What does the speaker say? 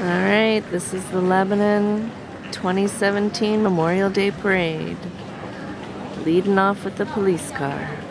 Alright, this is the Lebanon 2017 Memorial Day Parade. Leading off with the police car.